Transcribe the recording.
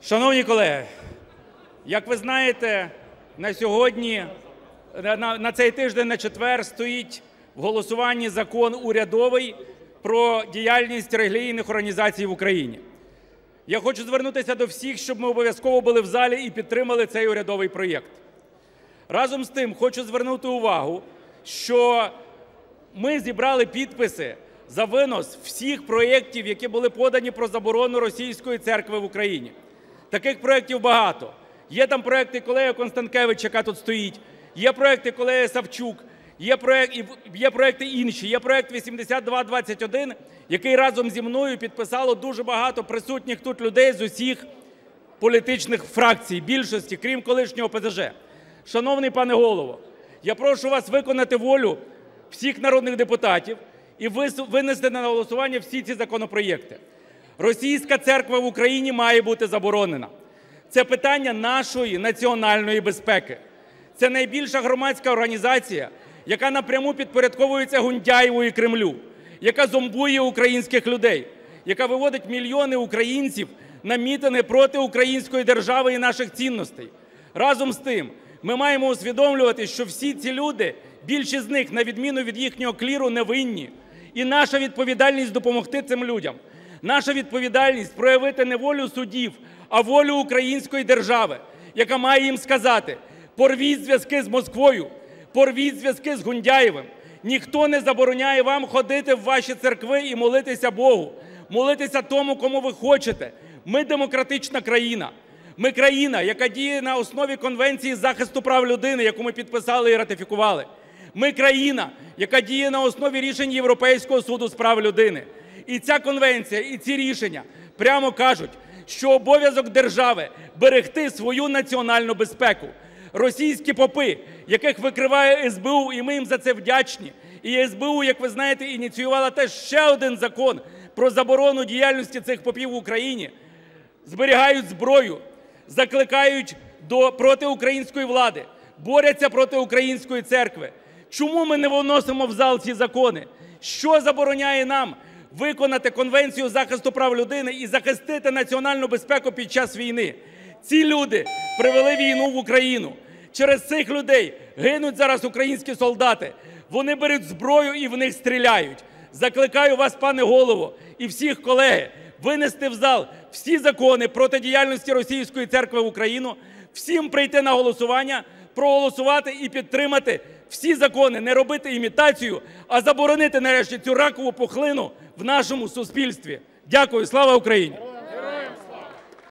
Шановні колеги, як ви знаєте, на сьогодні, на цей тиждень, на четвер, стоїть в голосуванні закон урядовий про діяльність релігійних організацій в Україні. Я хочу звернутися до всіх, щоб ми обов'язково були в залі і підтримали цей урядовий проєкт. Разом з тим, хочу звернути увагу, що ми зібрали підписи за винос всіх проєктів, які були подані про заборону російської церкви в Україні. Таких проєктів багато. Є там проекти колеги Констанкевич, яка тут стоїть, є проекти колеги Савчук, є проекти інші, є проект 8221, який разом зі мною підписало дуже багато присутніх тут людей з усіх політичних фракцій, більшості, крім колишнього ОПЗЖ. Шановний пане Голово, я прошу вас виконати волю всіх народних депутатів і винести на голосування всі ці законопроєкти. Російська церква в Україні має бути заборонена. Це питання нашої національної безпеки. Це найбільша громадська організація, яка напряму підпорядковується Гундяєву і Кремлю, яка зомбує українських людей, яка виводить мільйони українців на мітинги проти української держави і наших цінностей. Разом з тим, ми маємо усвідомлювати, що всі ці люди, більшість з них, на відміну від їхнього кліру, невинні. І наша відповідальність – допомогти цим людям. Наша відповідальність – проявити не волю судів, а волю української держави, яка має їм сказати: порвіть зв'язки з Москвою, порвіть зв'язки з Гундяєвим. Ніхто не забороняє вам ходити в ваші церкви і молитися Богу, молитися тому, кому ви хочете. Ми демократична країна. Ми країна, яка діє на основі Конвенції захисту прав людини, яку ми підписали і ратифікували. Ми країна, яка діє на основі рішень Європейського суду з прав людини. І ця конвенція, і ці рішення прямо кажуть, що обов'язок держави – берегти свою національну безпеку. Російські попи, яких викриває СБУ, і ми їм за це вдячні. І СБУ, як ви знаєте, ініціювала теж ще один закон про заборону діяльності цих попів в Україні, зберігають зброю, закликають проти української влади, борються проти української церкви. Чому ми не виносимо в зал ці закони? Що забороняє нам виконати Конвенцію захисту прав людини і захистити національну безпеку під час війни? Ці люди привели війну в Україну. Через цих людей гинуть зараз українські солдати. Вони беруть зброю і в них стріляють. Закликаю вас, пане Голово, і всіх колеги, винести в зал всі закони проти діяльності російської церкви в Україну, всім прийти на голосування, проголосувати і підтримати всі закони, не робити імітацію, а заборонити нарешті цю ракову пухлину в нашому суспільстві. Дякую. Слава Україні!